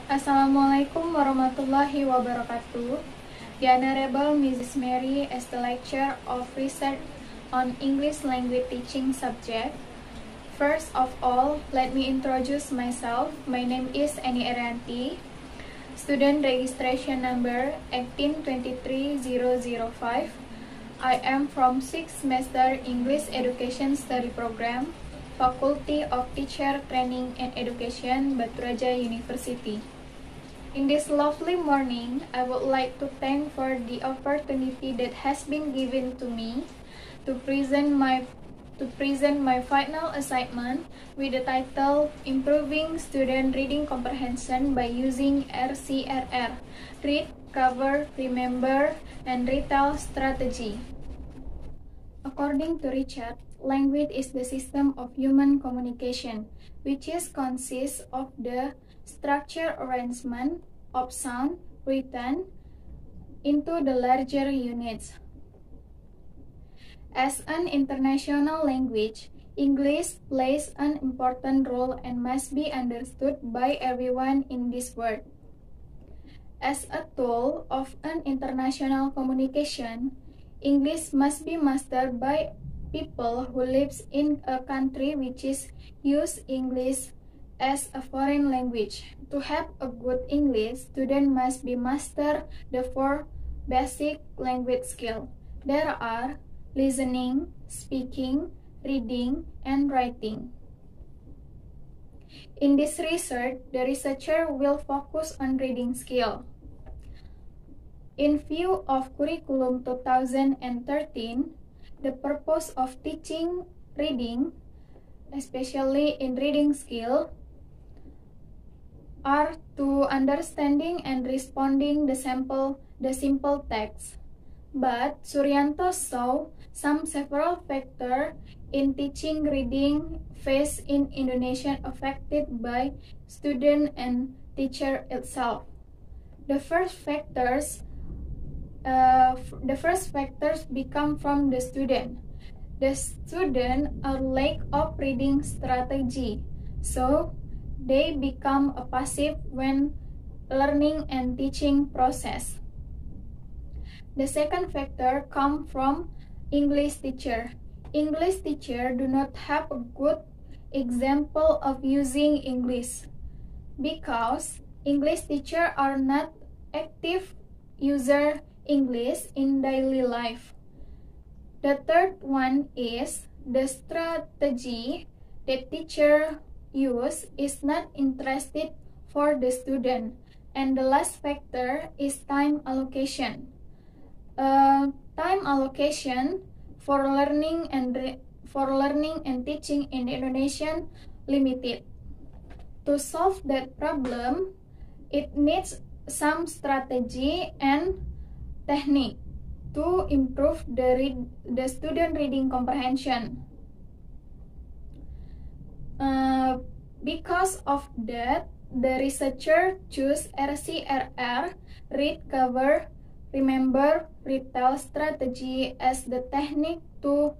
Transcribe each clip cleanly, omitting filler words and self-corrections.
Assalamualaikum warahmatullahi wabarakatuh. The Honorable Mrs. Mary as the lecturer of research on English language teaching subject. First of all, let me introduce myself. My name is Eni Erianti, student registration number 1823005. I am from 6th semester English Education Study Program, Faculty of Teacher Training and Education, Batu Raja University. In this lovely morning, I would like to thank for the opportunity that has been given to me to present my final assignment with the title Improving Student Reading Comprehension by Using RCRR, Read, Cover, Remember, and Retell Strategy. According to Richard, language is the system of human communication, which consists of the structure arrangement of sound written into the larger units. As an international language, English plays an important role and must be understood by everyone in this world. As a tool of an international communication, English must be mastered by people who live in a country which use English as a foreign language. To have a good English, student must be master the 4 basic language skills. There are listening, speaking, reading, and writing. In this research, the researcher will focus on reading skill. In view of Curriculum 2013, the purpose of teaching reading, especially in reading skill, are to understanding and responding the simple text. But Suryanto saw several factors in teaching reading faced in Indonesian affected by student and teacher itself. The first factors become from the student. The student are lack of reading strategy, so they become a passive when learning and teaching process. The second factor comes from English teacher. English teacher do not have a good example of using English because English teacher are not active user English in daily life. The third one is the strategy that teacher use is not interested for the student. And the last factor is time allocation. Time allocation for learning and teaching in Indonesian limited. To solve that problem, it needs some strategy and technique to improve the student reading comprehension. Because of that, the researcher choose RCRR, Read, Cover, Remember, Retell strategy as the technique to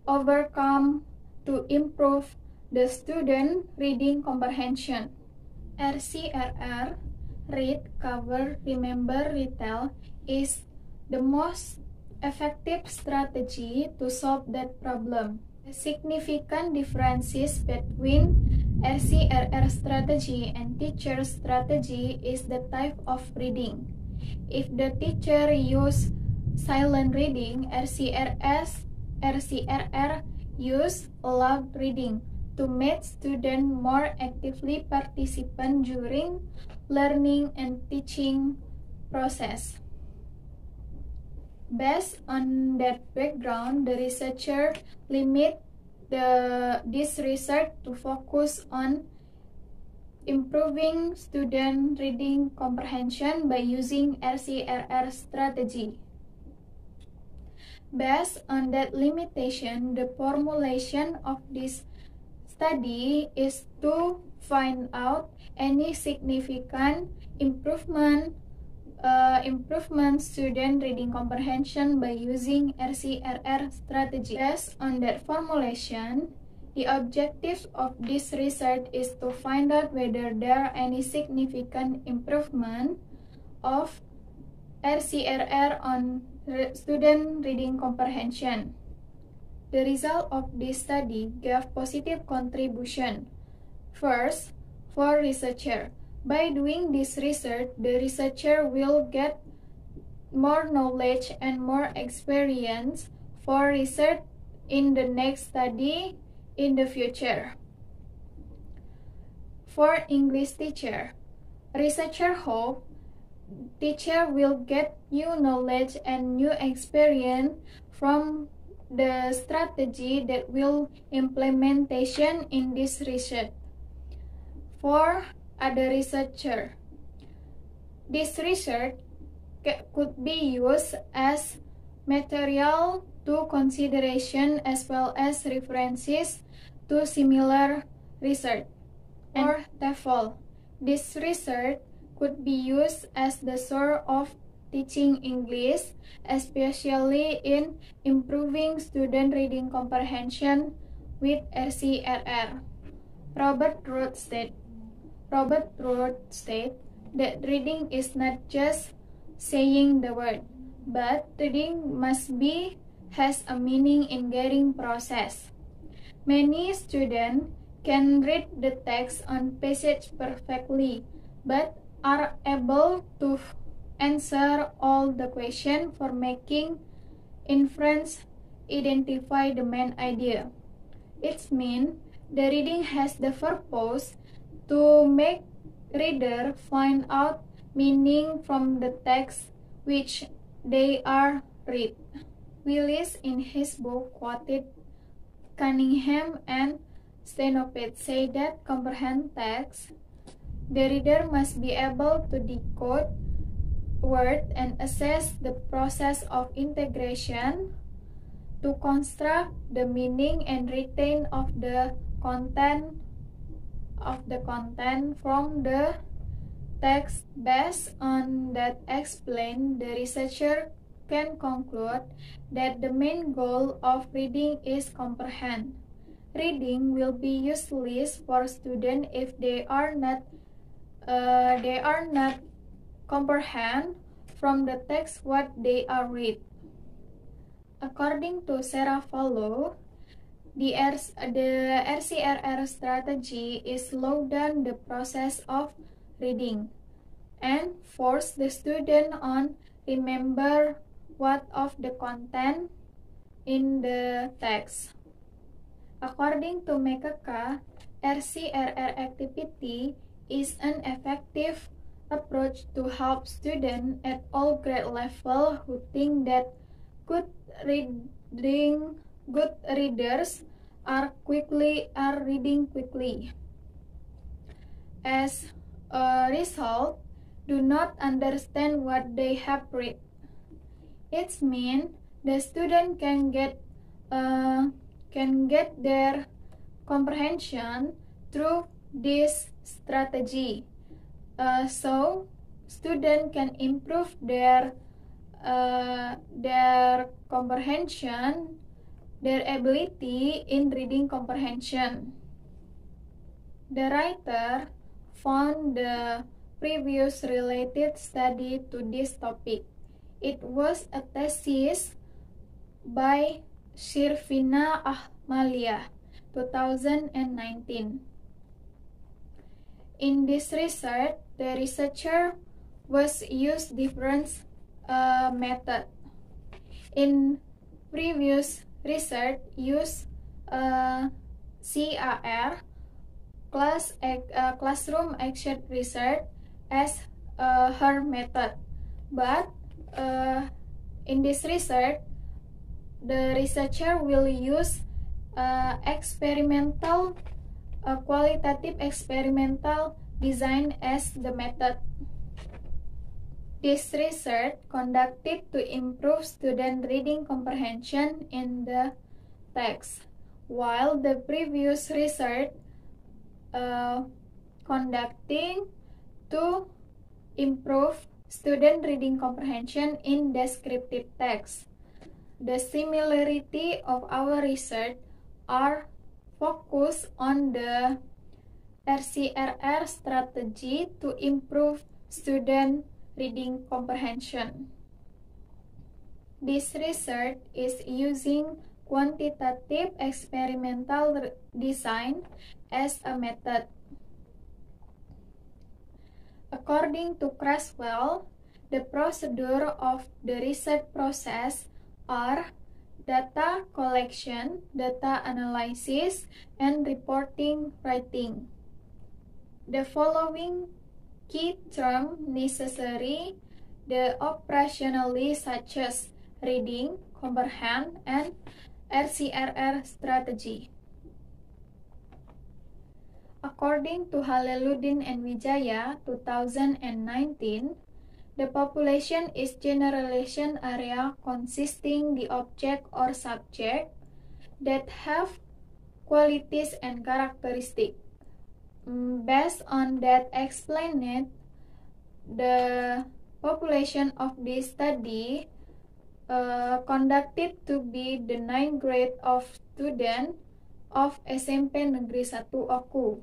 improve the student reading comprehension. RCRR, Read, Cover, Remember, Retell is the most effective strategy to solve that problem. The significant differences between RCRR strategy and teacher strategy is the type of reading. If the teacher use silent reading, RCRR use loud reading to make students more actively participant during learning and teaching process. Based on that background, the researcher limit this research to focus on improving student reading comprehension by using RCRR strategy. Based on that limitation, the formulation of this study is to find out any significant improvement student reading comprehension by using RCRR strategy. Based on that formulation, The objective of this research is to find out whether there are any significant improvement of RCRR on student reading comprehension. The result of this study gave positive contribution. First, for researcher. By doing this research, the researcher will get more knowledge and more experience for research in the next study in the future. For English teacher, researcher hope teacher will get new knowledge and new experience from the strategy that will implementation in this research. For other researcher, this research could be used as material to consideration as well as references to similar research. For TEFL, this research could be used as the source of teaching English, especially in improving student reading comprehension with RCRR. Robert Roth stated that reading is not just saying the word, but reading has a meaning in getting process. Many students can read the text on passage perfectly, but are able to answer all the questions for making inference, identify the main idea. It means the reading has the purpose to make reader find out meaning from the text which they are read. Willis in his book quoted Cunningham and Stenopet say that comprehend text, the reader must be able to decode word and assess the process of integration to construct the meaning and retain of the content from the text. Based on that explained, the researcher can conclude that the main goal of reading is comprehend. Reading will be useless for students if they are not comprehend from the text what they are read. According to Sarah Fallow, the RCRR strategy is slow down the process of reading and force the student on remember what of the content in the text. According to Mekaka, RCRR activity is an effective approach to help students at all grade level who think that good readers are reading quickly. As a result, do not understand what they have read. It means the student can get their comprehension through this strategy. So student can improve their comprehension, their ability in reading comprehension. The writer found the previous related study to this topic. It was a thesis by Shirvina Ahmalia, 2019. In this research, the researcher was used different method. In previous research, used CAR, classroom action research, as her method. But in this research, the researcher will use qualitative experimental design as the method. This research conducted to improve student reading comprehension in the text, while the previous research conducting to improve student reading comprehension in descriptive text. The similarity of our research are focus on the RCRR strategy to improve student reading comprehension. This research is using quantitative experimental design as a method. According to Creswell, the procedure of the research process are data collection, data analysis, and reporting writing. The following key terms necessary: the operationally such as reading, comprehend, and RCRR strategy. According to Halaluddin and Wijaya, 2019, the population is generalization area consisting the object or subject that have qualities and characteristics. Based on that explained, the population of this study conducted to be the 9th grade of student of SMP Negeri 1 Oku.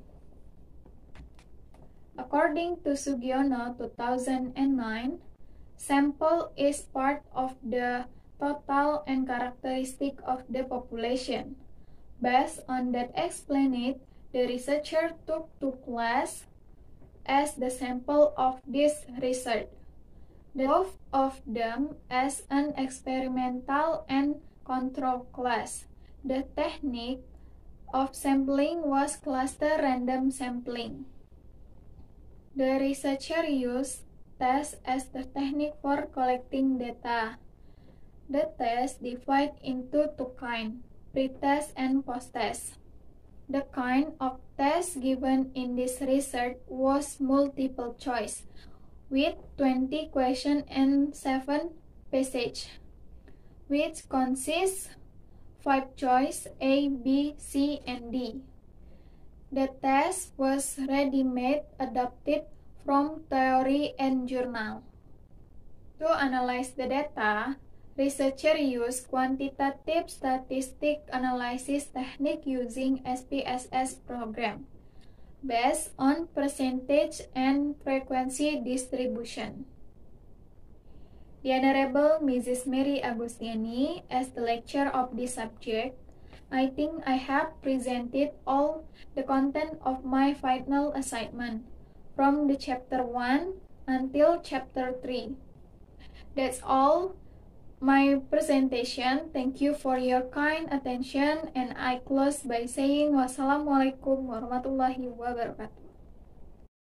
According to Sugiono 2009, sample is part of the total and characteristic of the population. Based on that explained, the researcher took 2 classes as the sample of this research. Both of them as an experimental and control class. The technique of sampling was cluster random sampling. The researcher used test as the technique for collecting data. The test divided into 2 kinds, pre-test and post-test. The kind of test given in this research was multiple choice, with 20 questions and 7 passages, which consists 5 choice A, B, C, and D. The test was ready-made, adapted from theory and journal. To analyze the data, researchers used quantitative statistic analysis technique using SPSS program, based on percentage and frequency distribution. The Honorable Mrs. Mary Agustiani, as the lecturer of this subject, I think I have presented all the content of my final assignment, from the chapter 1 until chapter 3. That's all my presentation. Thank you for your kind attention, and I close by saying wassalamualaikum warahmatullahi wabarakatuh.